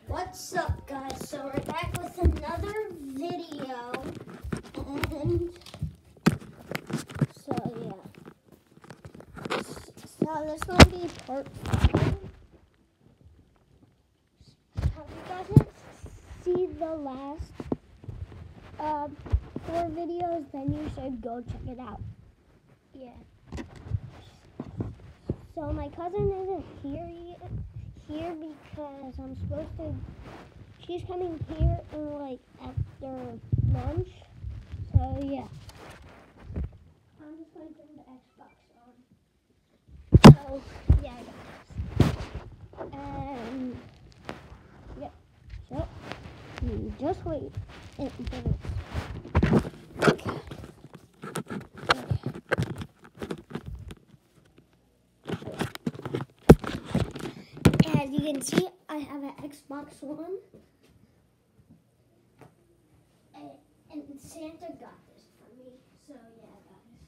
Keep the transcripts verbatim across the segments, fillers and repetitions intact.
What's up, guys? So we're back with another video, and so yeah. So this will be part five. If you guys didn't see the last uh, four videos, then you should go check it out. Yeah. So my cousin isn't here yet, here because I'm supposed to. She's coming here in, like, after lunch. So yeah. I'm just going to turn the Xbox on. So yeah, guys. And yeah. So you just wait until this. Okay. Okay. As you can see, I have an Xbox One. And Santa got this for me, so yeah, guys.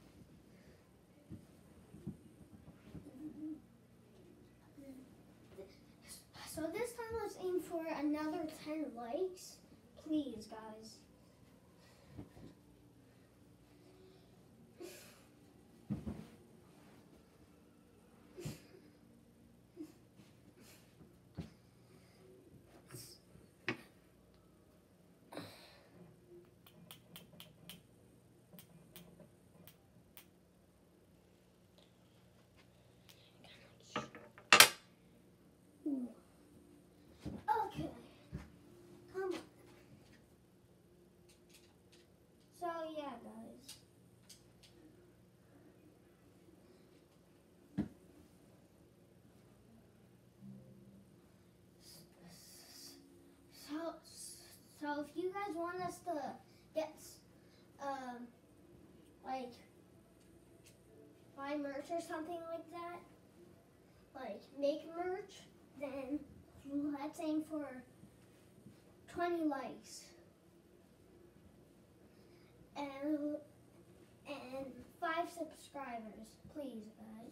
So this time let's aim for another ten likes, please, guys. Okay, come on. So yeah, guys. So, so if you guys want us to get, um, like, buy merch or something like that, like make merch, then let's aim for twenty likes and and five subscribers, please, guys.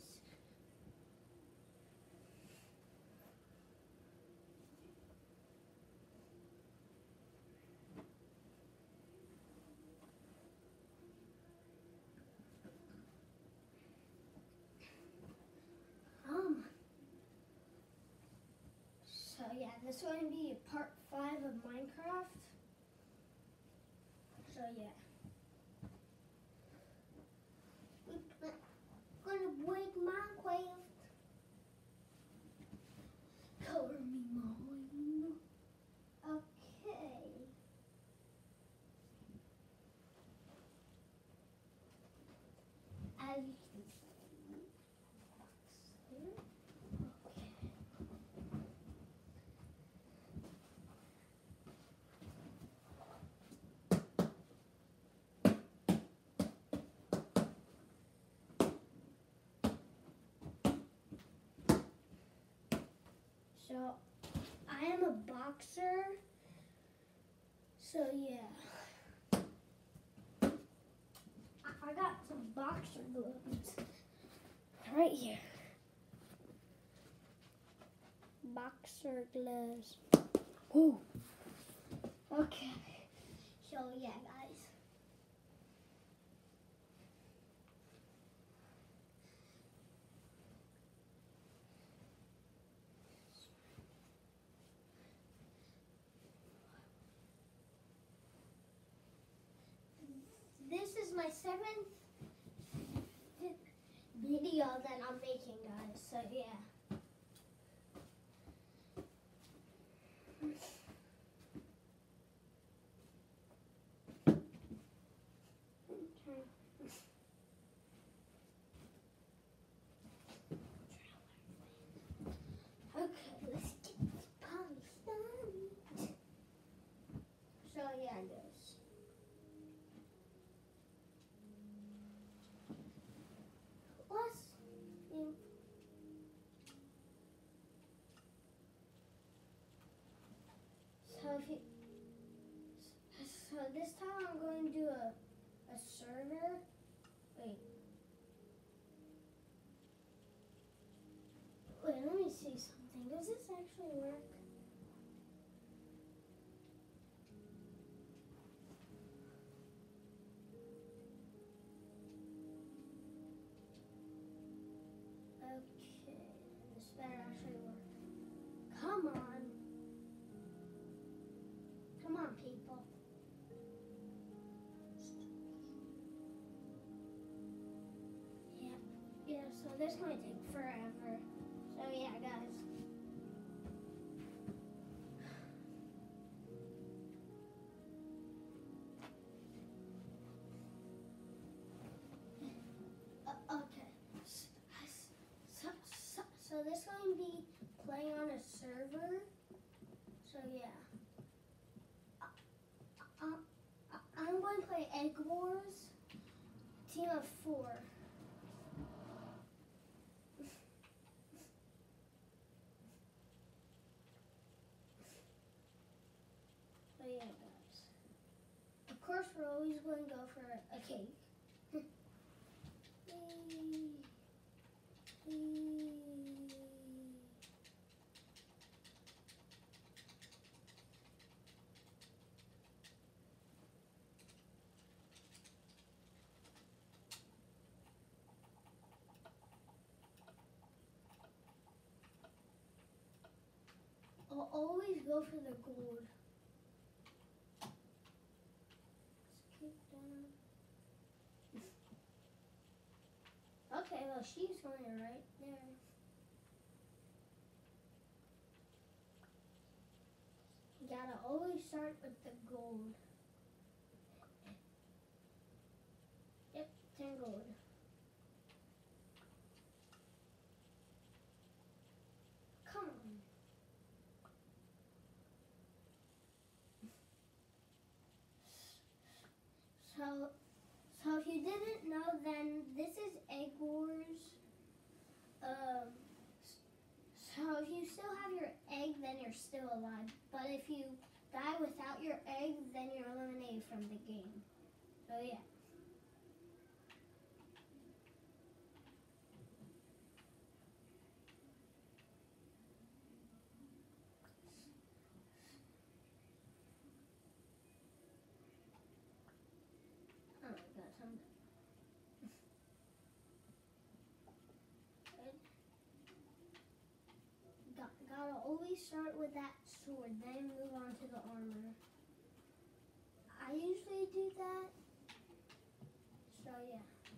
Um. So yeah, this is going to be part five of Minecraft. So yeah. We're gonna break Minecraft. Color me mine. Okay. As you can see. Okay. So, I am a boxer, so yeah. I, I got some boxer gloves right here. Boxer gloves. Ooh. Okay. So yeah, guys. This is my seventh video that I'm making, guys. So yeah. Okay, let's get this party started. So yeah, guys. Let's see. So if you, so this time I'm going to do a a server. Wait. Wait, let me see something. Does this actually work? Come on. Come on, people. Yeah, yeah, so this might take forever. So yeah, guys. Uh, okay. So, so, so this is going to be playing on a server. So yeah. Uh, I'm going to play Egg Wars, team of four. So yeah, guys. Of course, we're always going to go for a cake. Whee! Whee! I'll always go for the gold. Let's keep down. Okay, well, she's going right there. You gotta always start with the gold. Yep, ten gold. Come on. So, so if you didn't know, then this is Egg Wars. Um, so if you still have your egg, then you're still alive. But if you die without your egg, then you're eliminated from the game. So yeah. Oh my gosh, I'm good. Got, gotta always start with that sword, then move on to the armor. I usually do that. So yeah.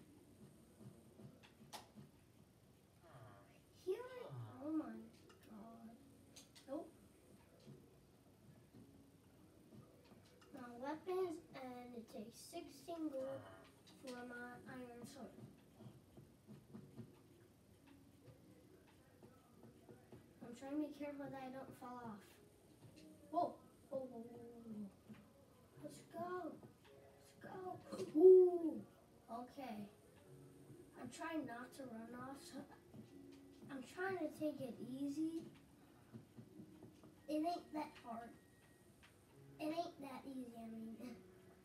Here I, oh my god. Nope. My weapons, and it takes sixteen gold for my iron sword. I'm trying to be careful that I don't fall off. Whoa, whoa, whoa, whoa, whoa. Let's go. Let's go. Ooh. Okay. I'm trying not to run off. So I'm trying to take it easy. It ain't that hard. It ain't that easy, I mean.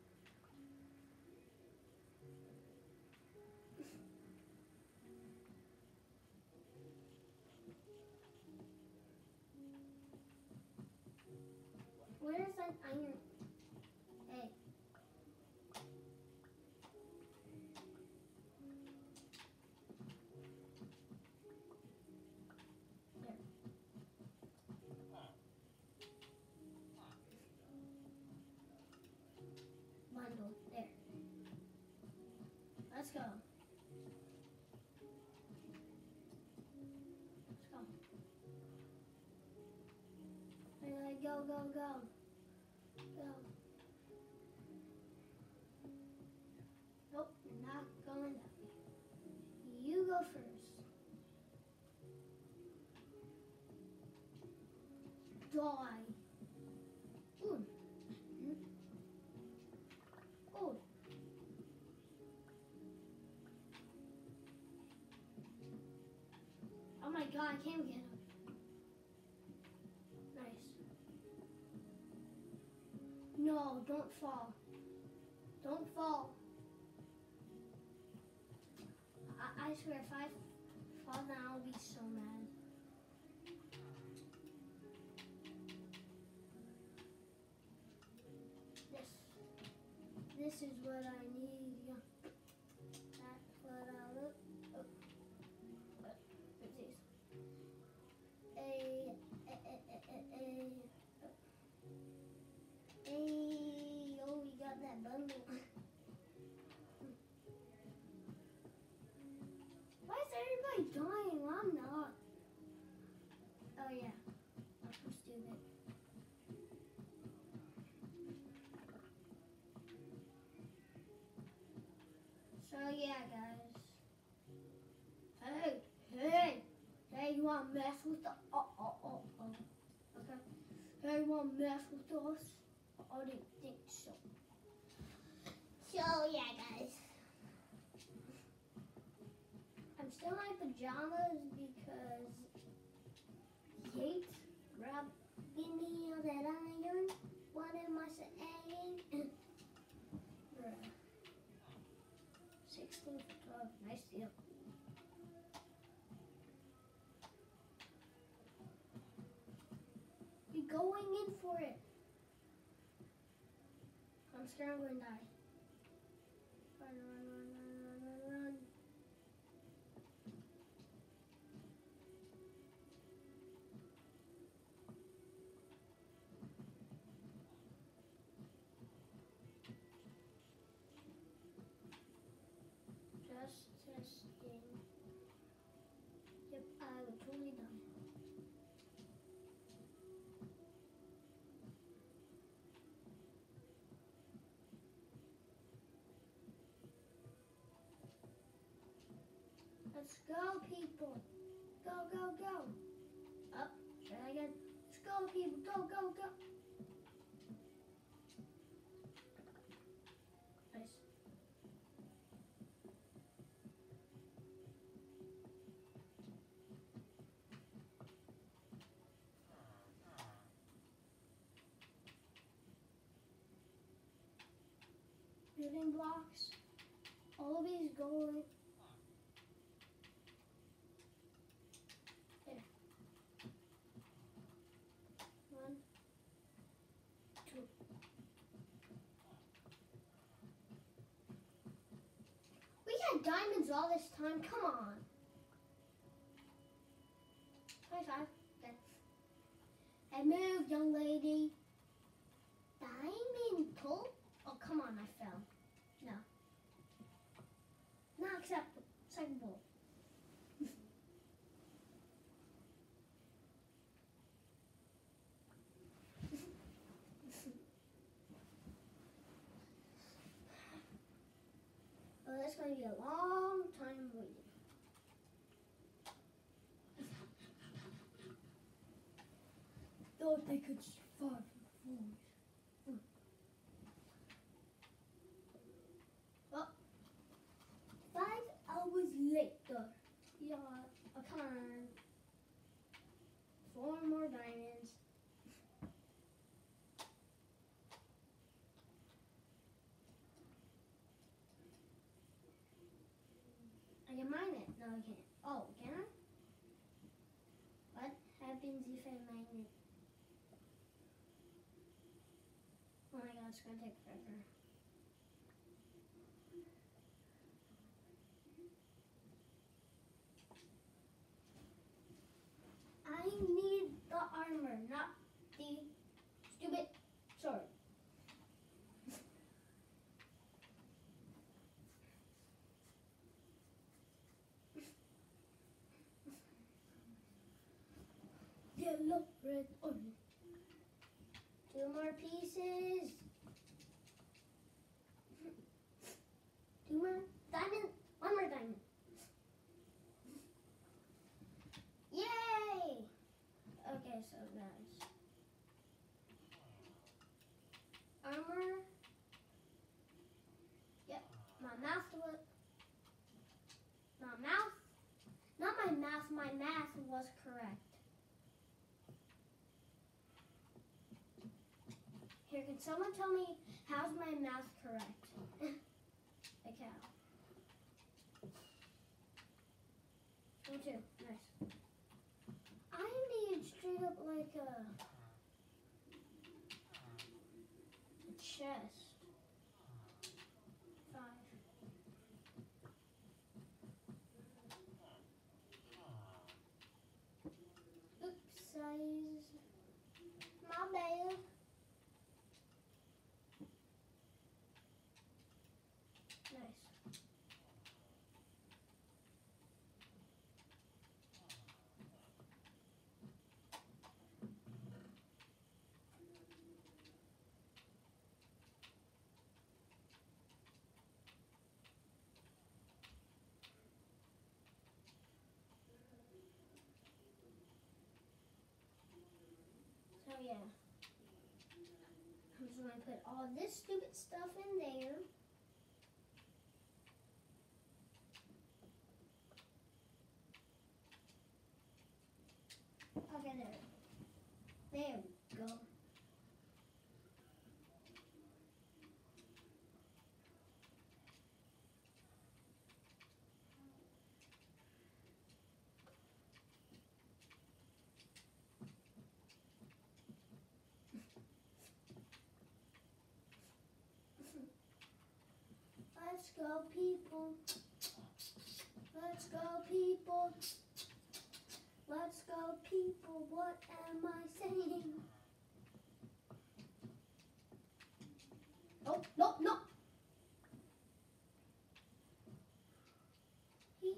Where's that iron? Hey. There. Bundle. There. Let's go. Let's go. There, go, go, go. Go. Nope, you're not going that way. You go first. Die. Ooh. Ooh. Oh my god, I can't get him. Nice. No, don't fall. Don't fall. I, I swear, if I fall down, I'll be so mad. This, this is what I need. That's what I look. Oh, oh, a, a, a, Hey, want to mess with us? I didn't think so. So yeah, guys. I'm still in my pajamas because Yates grabbed me of that iron. What am I saying? Bruh. sixteen for twelve. Nice deal. You're going in for it. I'm scared I'm going to die. Run, run, run, run, run, run, run. Just testing. Yep, I would totally die. Let's go, people. Go, go, go. Up. Try again. Let's go, people. Go, go, go. Nice. Building blocks. Always going. There. One, two. We had diamonds all this time. Come on. twenty-five. Okay. I moved, young lady. Diamond pull? Oh, come on, I fell. No. Not acceptable. Second pull. Oh, that's going to be a long time waiting. Thought they could survive the void. Well, five hours later. Yeah, oh, come on. Four more diamonds. I can mine it. No, I can't. Oh, can I? What happens if I mine it? Oh my god, it's gonna take forever. I need the armor, not the stupid sword. Yellow, red, orange. Two more pieces. Two more diamond. One more diamond. Yay! Okay, so guys. Armor. Yep, my mouth was. My mouth. Not my mouth, my math was correct. Here, can someone tell me how's my math correct? A cow. Oh, two. Nice. I need straight up like a, a chest. Five. Oops, size. My bad. Nice. So yeah. I'm going to put all this stupid stuff in there. Okay, there. There we go. Let's go, people. Let's go, people. Let's go, people. What am I saying? Oh, no, no. He.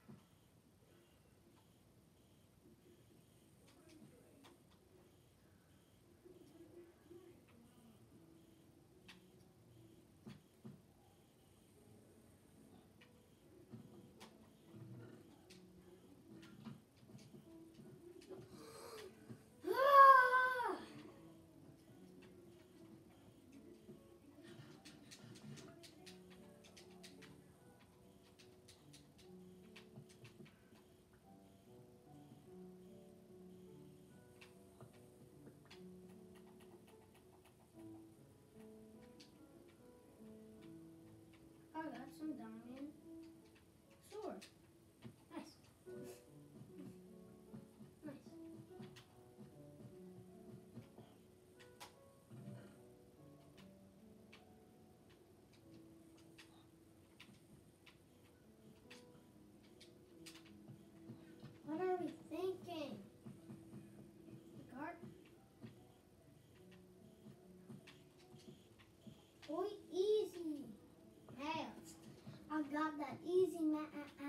Ah! I got some diamond sword. Nice. Nice. What are we thinking? Guard. Boy, easy. Hey, I got that easy math.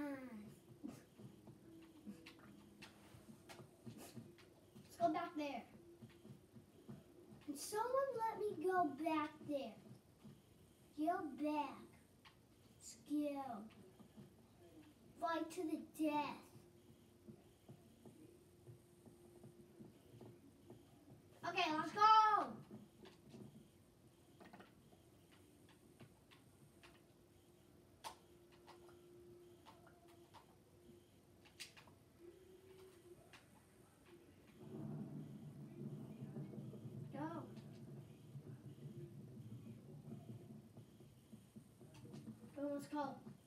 Let's go back there. And someone let me go back there. Go back. Skill. Fight to the death. Okay, let's go. Go. Go, let's go.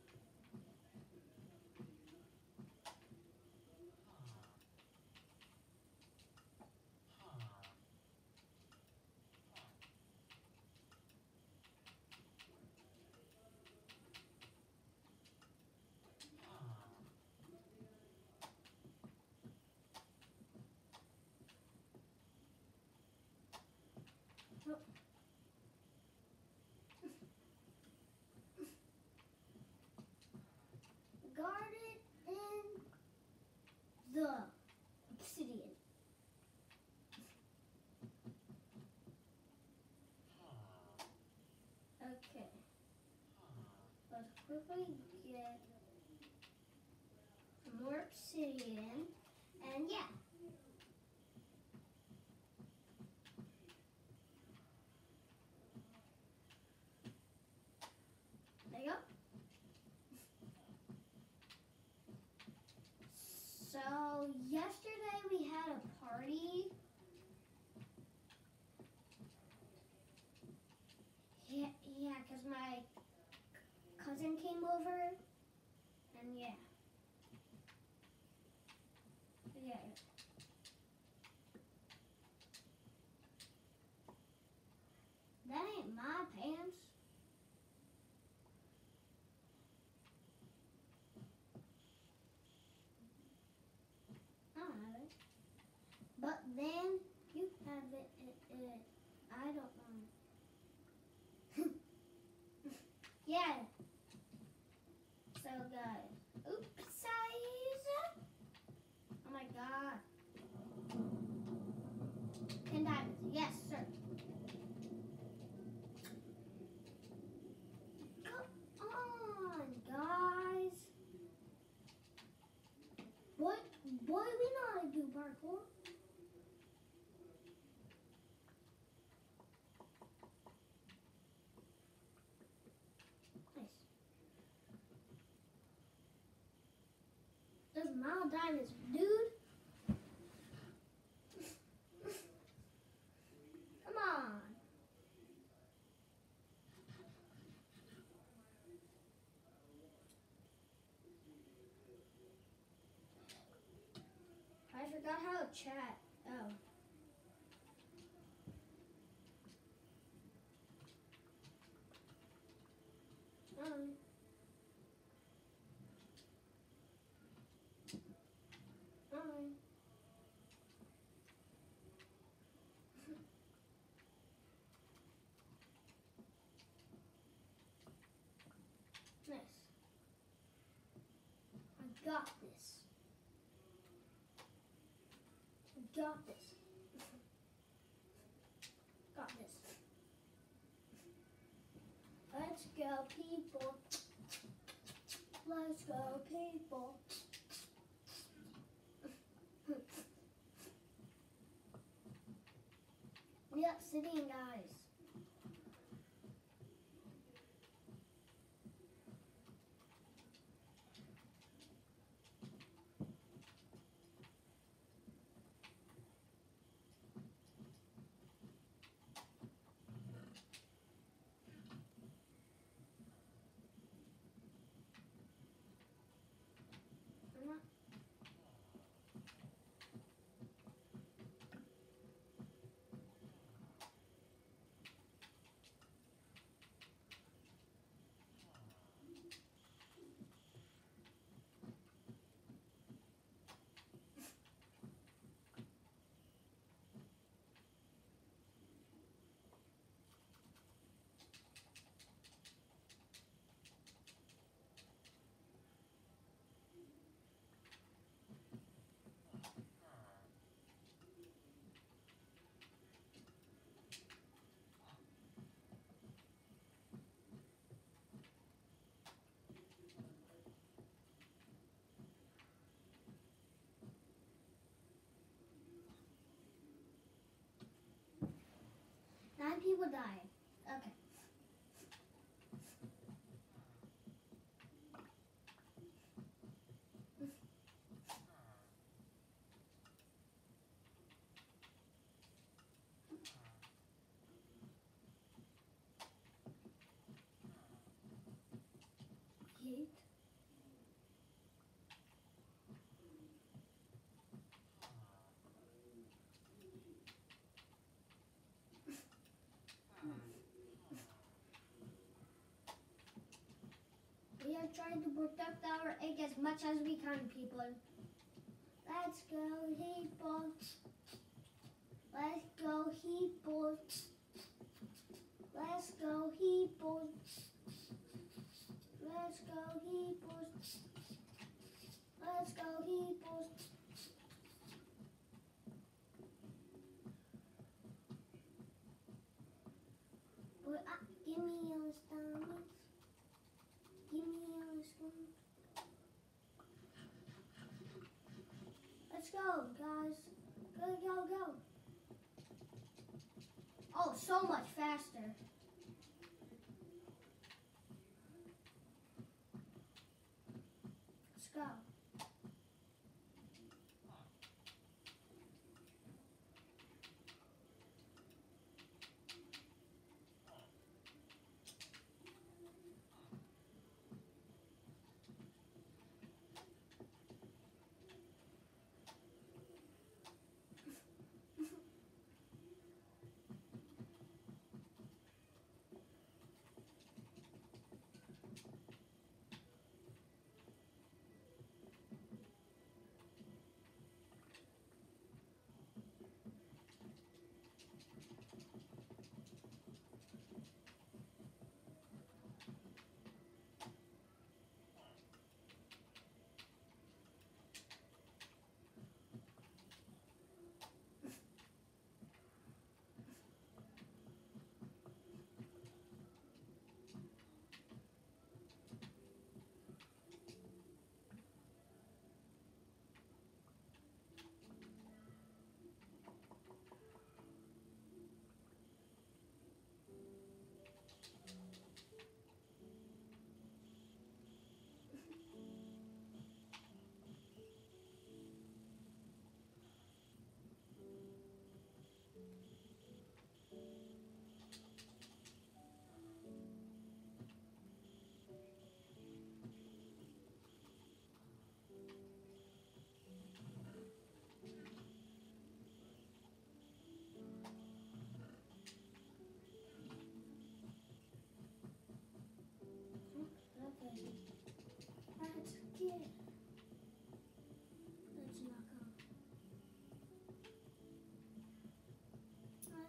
Guard it in the obsidian. Okay. Let's quickly get some more obsidian. And yeah. There you go. So yesterday we had a party. Yeah, yeah, because my cousin came over, and yeah. Yeah. That ain't my pants. I don't have it. But then you have it, it, it I don't know. Yeah. So guys, oops size. Oh my god. Ten diamonds. Yes, sir. Come on, guys. Boy, boy, we know how to do parkour. all diamonds, dude. Come on. I forgot how to chat. Oh. Um. Um. Nice. I got this. I got this. Got this. Let's go, people. Let's go, people. We are sitting, guys. Nine people died. Okay. Eight. We are trying to protect our egg as much as we can, people. Let's go, people. Let's go, people. Let's go, people. Let's go, people. Let's go, people. Well, uh, give me your stomach. Give me your stomach. Let's go, guys. Go, go, go. Oh, so much faster. Let's go.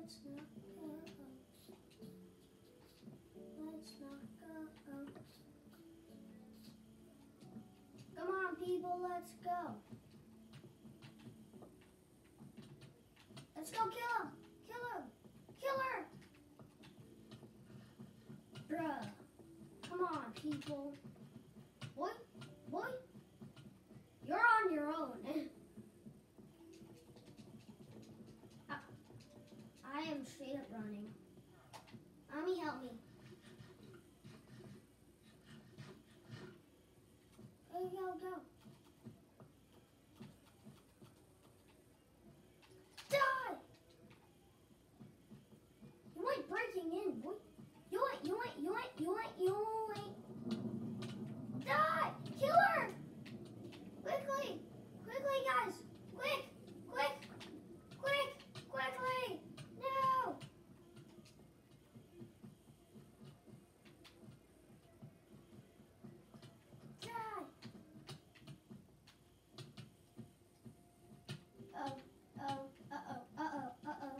Let's not go. Let's not go. Come on, people, let's go. Let's go kill him. Kill him. Kill her. Bruh. Come on, people. Boy, boy. You're on your own. I, I am straight up running. Mommy, help me. Go, go, go. Die! You ain't breaking in, boy. You ain't, you ain't, you ain't, you ain't, you ain't. Die! Kill her! Quickly! Quickly, guys! Quick! Quick! Quick! Quickly! No! Die! Oh, oh, uh-oh, uh-oh, uh-oh.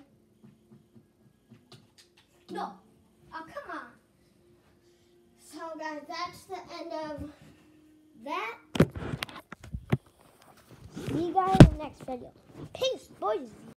No! Oh, come on. So, guys, that's the end of that. See you guys in the next video. Peace, boys.